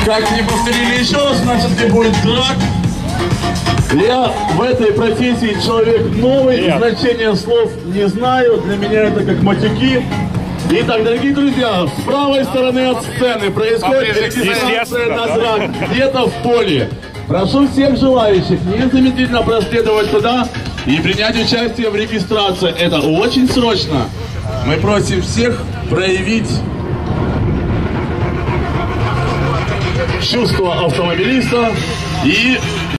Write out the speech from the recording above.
Как не повторили еще раз, значит не будет драк. Я в этой профессии человек новый, значение слов не знаю, для меня это как матюки. Итак, дорогие друзья, с правой стороны от сцены происходит регистрация на драк, где-то в поле. Прошу всех желающих незамедлительно проследовать туда и принять участие в регистрации. Это очень срочно. Мы просим всех проявить чувство автомобилиста и